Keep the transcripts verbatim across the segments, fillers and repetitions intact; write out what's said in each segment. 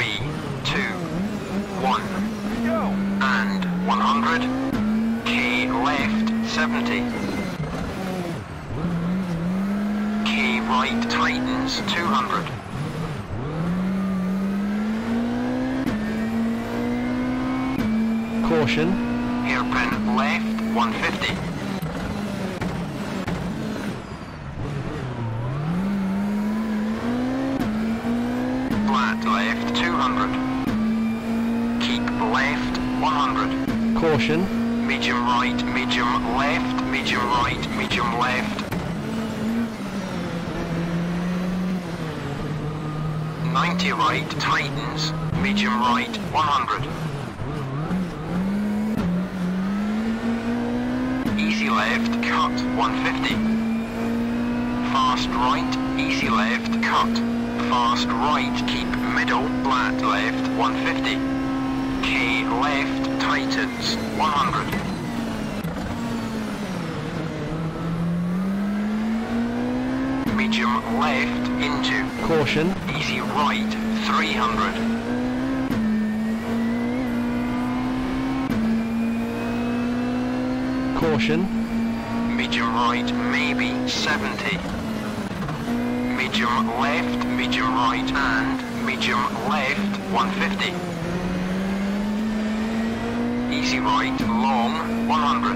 three, two, one, go! And one hundred, K left, seventy. K right tightens, two hundred. Caution. Hairpin left, one fifty. Flat left, two hundred. Keep left, one hundred. Caution. Medium right, medium left, medium right, medium left. ninety right, tightens, medium right, one hundred. Easy left, cut, one fifty. Fast right, easy left, cut. Fast right, keep middle, flat left, one fifty. K left, tightens, one hundred. Medium left, into. Caution. Easy right, three hundred. Caution. Medium right, maybe, seventy. Medium left, medium right, and medium left, one fifty. Easy right, long, one hundred.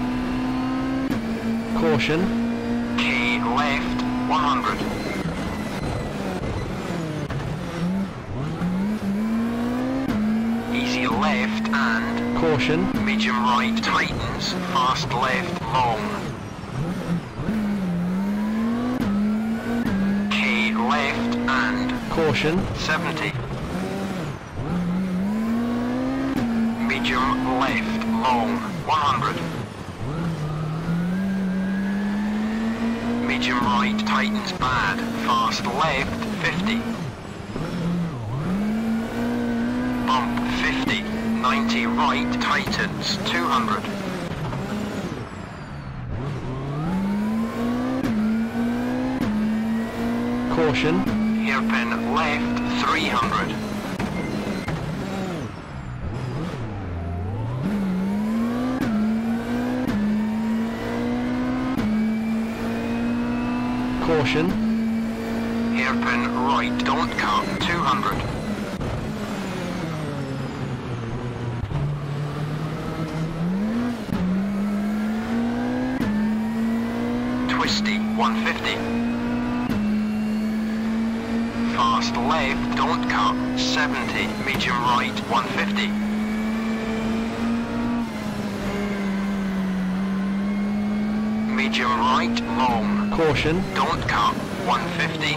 Caution. K left, one hundred. Easy left and Caution. medium right tightens, fast left, long. K left and Caution. seventy. Medium left, long, one hundred. Medium right tightens bad, fast left, fifty. Bump, fifty. ninety right tightens, two hundred. Caution. Hairpin left, three hundred. Caution. Hairpin right, don't cut, two hundred. Twisty, one fifty. Fast left, don't cut, seventy. Medium right, one fifty. Medium right, long. Caution. Don't cut, one fifty.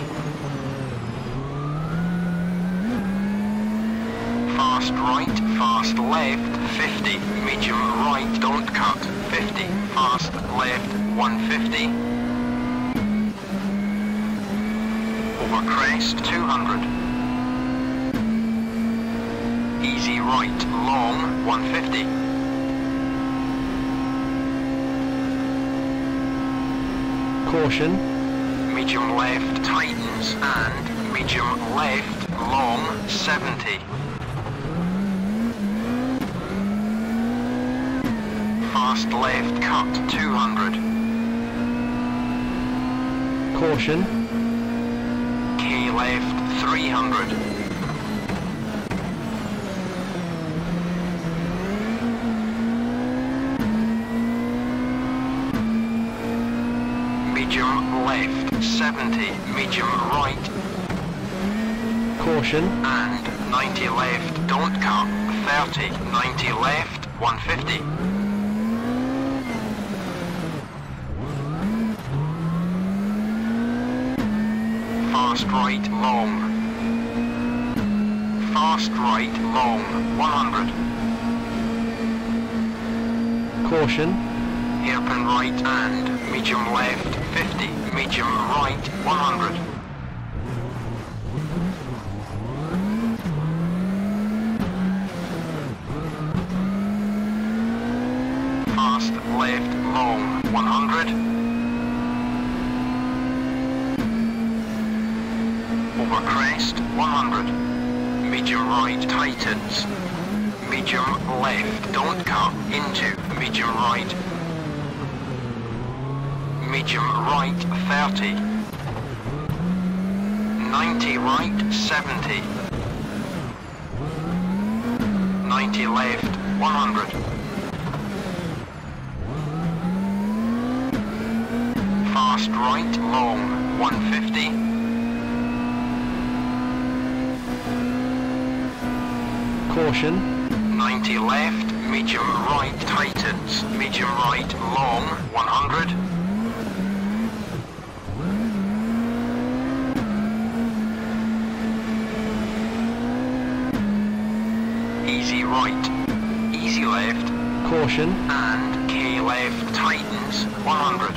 Fast right, fast left, fifty. Medium right, don't cut, fifty. Fast left, one fifty. Over crest, two hundred. Easy right, long, one fifty. Caution. Medium left tightens and medium left long, seventy. Fast left cut, two hundred. Caution. K left, three hundred. Medium left, seventy. Medium right. Caution. And ninety left, don't cut, thirty. ninety left, one fifty. Fast right, long. Fast right, long, one hundred. Caution. Hairpin right and medium left, fifty. Medium right, one hundred. Fast left, long, one hundred. Over crest, one hundred. medium right tightens, medium left, don't cut into, medium right, medium right thirty, ninety right seventy, ninety left one hundred, fast right long one fifty, caution, ninety left, medium right tightens, medium right long one hundred, easy right, easy left, caution, and K left tightens one hundred,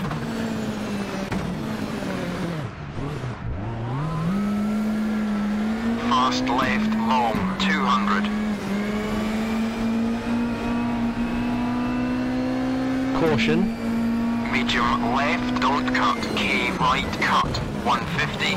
fast left long two hundred, caution, medium left don't cut, K right cut one fifty,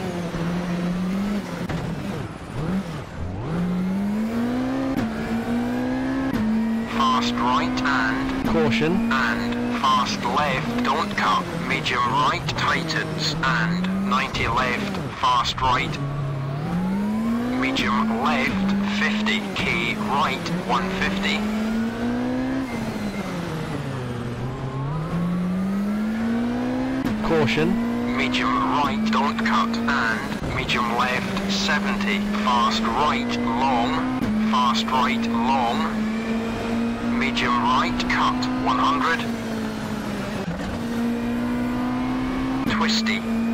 fast right and caution, and fast left don't cut, medium right tightens and ninety left, fast right, medium left fifty, K right one fifty, caution, medium right don't cut and medium left seventy, fast right long, fast right long, medium right cut one hundred, twisty,